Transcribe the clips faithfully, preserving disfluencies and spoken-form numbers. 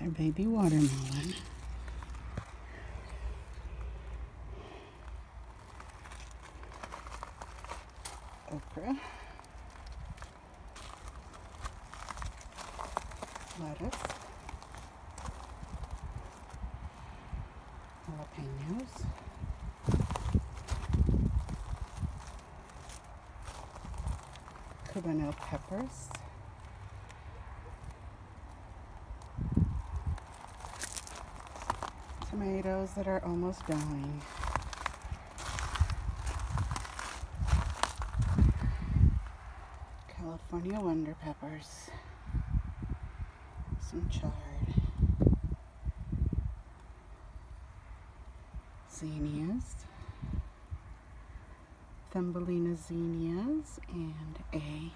our baby watermelon. Okra. Lettuce. Jalapenos. Cubano peppers. Tomatoes that are almost going. California Wonder Peppers. Some chard. Zinnias. Thumbelina zinnias and a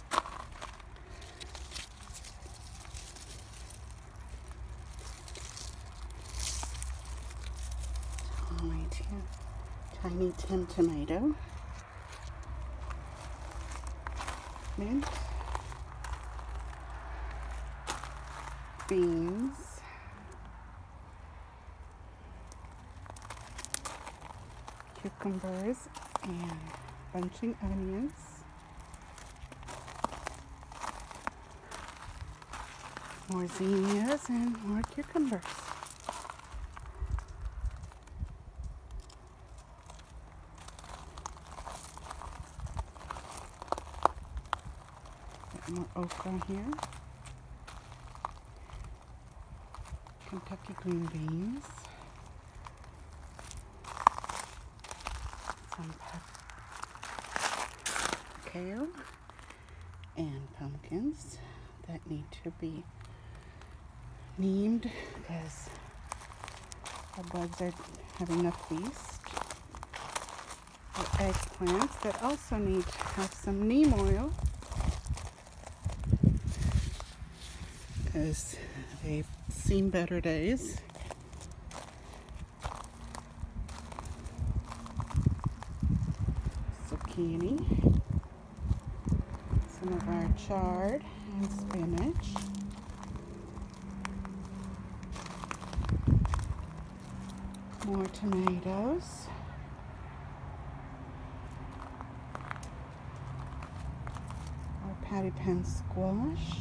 tiny tin, tiny tin tomato, mint, beans, cucumbers, and bunching onions, more zinnias, and more cucumbers. Got more okra here. Kentucky green beans. Some kale and pumpkins that need to be neemed because the bugs are having a feast. The eggplants that also need to have some neem oil because they've seen better days. Zucchini, some of our chard and spinach, more tomatoes, our patty pan squash.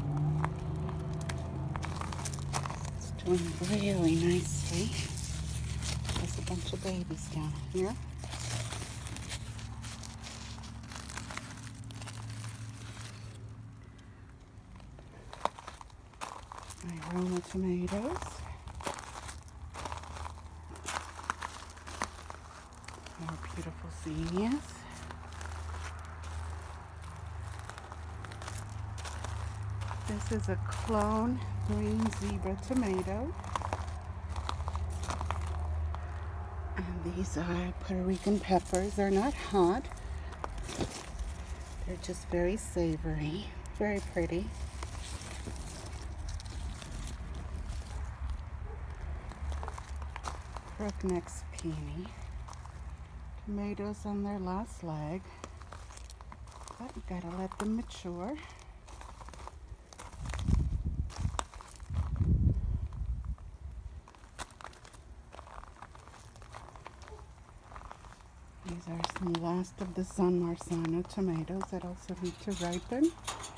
It's doing really nicely. There's a bunch of babies down here. My Roma tomatoes. More beautiful zinnias. This is a clone green zebra tomato. And these are Puerto Rican peppers. They're not hot. They're just very savory, very pretty. Crookneck's peony. Tomatoes on their last leg, but we gotta let them mature. These are some last of the San Marzano tomatoes that also need to ripen.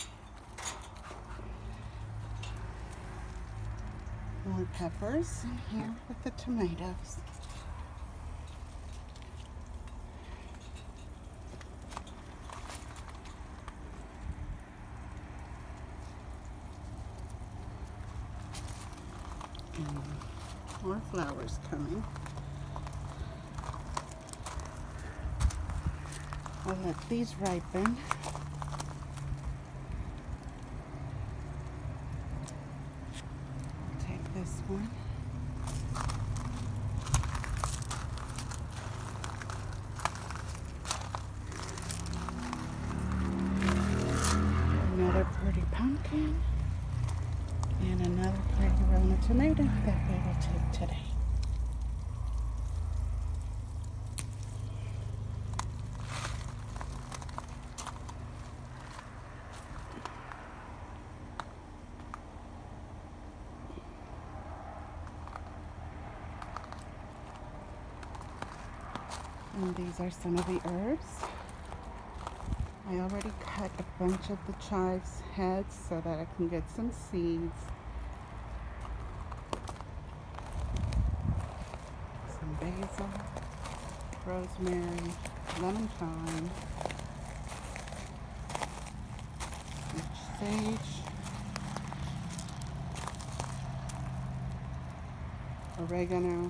More peppers in here with the tomatoes. And more flowers coming. I'll let these ripen. Take this one. Another pretty pumpkin. And another pretty Roma tomato that we will take today. And these are some of the herbs. I already cut a bunch of the chives heads so that I can get some seeds. Some basil, rosemary, lemon thyme, sage, oregano,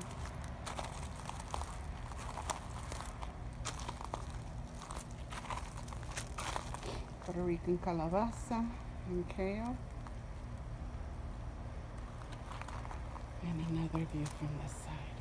Puerto Rican calabaza and kale. And another view from this side.